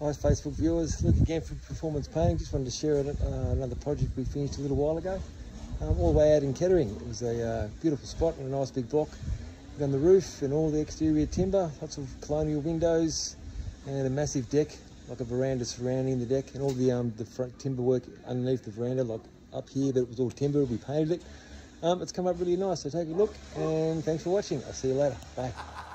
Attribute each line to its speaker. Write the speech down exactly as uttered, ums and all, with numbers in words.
Speaker 1: Hi Facebook viewers, look again for Performance Painting. Just wanted to share it, uh, another project we finished a little while ago, um, all the way out in Kettering. It was a uh, beautiful spot and a nice big block. We've done the roof and all the exterior timber, lots of colonial windows and a massive deck, like a veranda surrounding the deck, and all the um, the front timber work underneath the veranda, like up here, but it was all timber. We painted it. Um, it's come up really nice, so take a look and thanks for watching. I'll see you later. Bye.